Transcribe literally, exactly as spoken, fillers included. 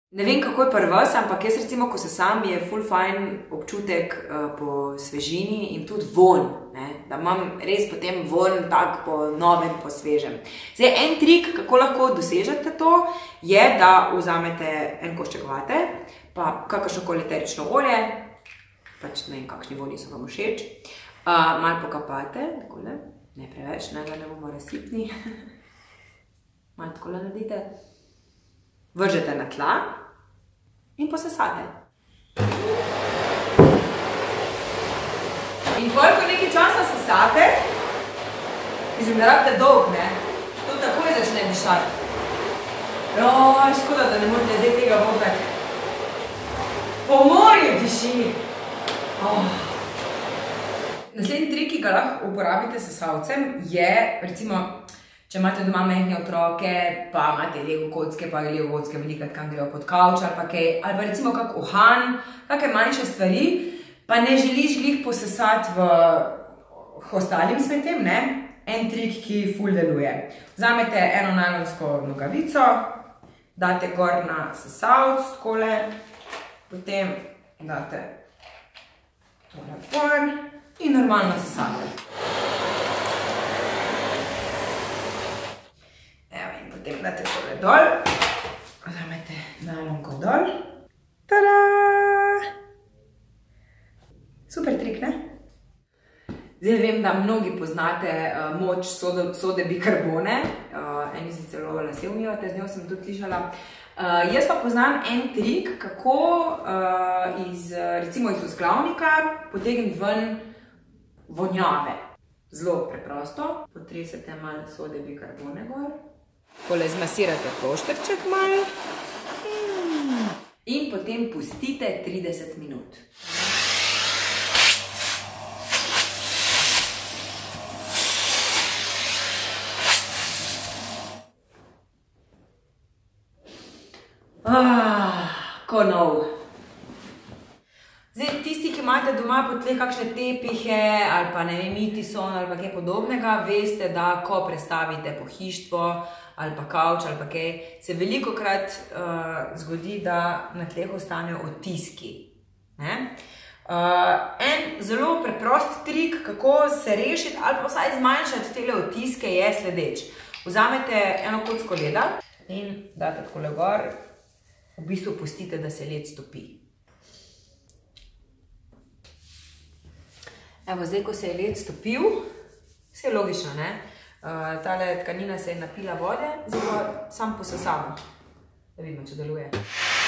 Ne vem, kako je pri vas, ampak jaz recimo, ko se sam, je ful fajn občutek uh, po svežini in tudi von, ne? Da imam res potem von tak po novem, po svežem. Zdaj, en trik, kako lahko dosežete to, je, da vzamete en košček vate, pa kakršnokoli eterično olje, pač ne vem, kakšni vonji so vam všeč, uh, malo pokapate, takole, ne preveč, ne, da ne bomo razsipni, malo takole naredite, vržete na tla in posesate. In pol, ko nekaj časa sesate, mislim, da rabite dolg, ne? To takoj začne dišati. Joj, škoda, da ne morate zdaj tega vopet. Po morju diši. Oh. Naslednji trik, ki ga lahko uporabite s sesalcem, je, recimo, če imate doma majhne otroke, pa imate lego kocke, pa lego kocke velikrat kam grejo pod kavč ali pa kaj, ali pa recimo kak uhan, kakšne manjše stvari, pa ne želiš glih posesati v ostalim smetem, ne? En trik, ki ful deluje. Vzamete eno najlonsko nogavico, date gor na sesalc, takole, potem date tole gor in normalno sesate. Potem date tole dol, vzamete najlonko dol. Tada! Super trik, ne? Zdaj vem, da mnogi poznate uh, moč sode, sode bikarbone, uh, eni si celo lase umivate, z njo sem tudi slišala. Uh, jaz pa poznam en trik, kako uh, iz, recimo iz vzglavnika potegniti ven vonjave. Zelo preprosto, potresete malo sode bikarbone gor. Tole zmasirate ploštrček malo in potem pustite trideset minut. Ah, ko nov. Zdaj, tisti, ki imate doma po tleh kakšne tepihe ali pa ne vem, itison ali pa kaj podobnega, veste, da ko prestavite pohištvo ali pa kavč ali pa kaj, se velikokrat uh, zgodi, da na tleh ostanejo odtiski. Ne? Uh, en zelo preprost trik, kako se rešiti ali pa vsaj zmanjšati tele odtiske, je sledeč. Vzamete eno kocko leda in date takole gor, v bistvu pustite, da se led stopi. Evo, zdaj, ko se je led stopil, vse je logično, ne? Uh, tale tkanina se je napila vode, zdaj pa sam posesamo, da vidimo, če deluje.